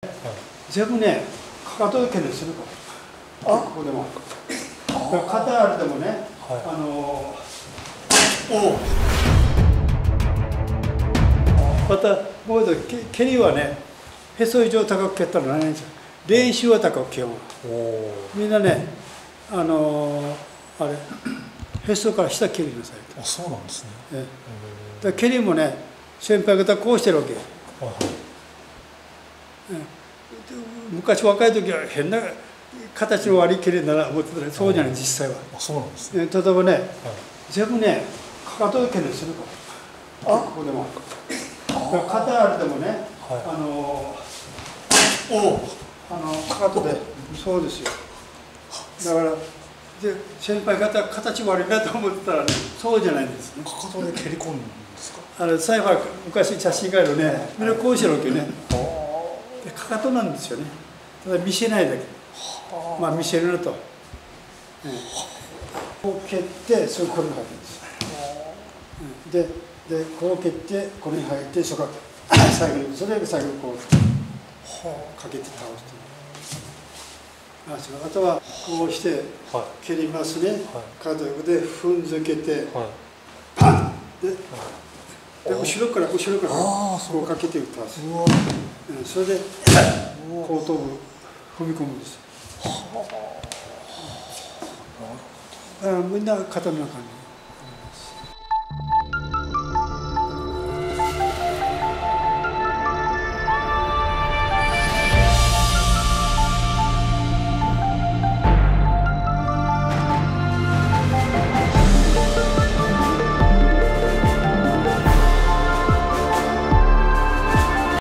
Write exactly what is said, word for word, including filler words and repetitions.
全部ね、かかとで蹴るするから。あ、ここでも。だから肩あれでもね、はい、あのー、おまたもう一度蹴りはね、へそ以上高く蹴ったらならないんですよ。練習は高く蹴る。みんなね、あのー、あれへそから下蹴りなさいと。 あ、そうなんですね。ええだ蹴りもね、先輩方こうしてるわけ。はいはい、昔若い時は変な形の悪い蹴りなら思ってたらそうじゃない、実際は。 あ、そうなんですね。 例えばね、はい、全部ね、かかとで蹴りするから。あ、ここでも。だから肩あれでもね、はい、あのおあのかかとで、そうですよ。だからで先輩方形悪いなと思ってたらね、そうじゃないんですね。 かかとで蹴り込むんですか。 あれサイファー昔写真があるね、みんなこうしてるわけね。でかかとなんですよね。ただ見せないだけ。まあ見せるのと。こう蹴ってそれこれに入るんです。ででこう蹴ってこれに入ってそこから最後にそれで最後にこうかけて倒すと。あとはこうして蹴りますね。かかとで踏んづけてパンで。で後ろから後ろからこうかけて打ったんです。それで後頭部踏み込むんです。あみんな肩の中に。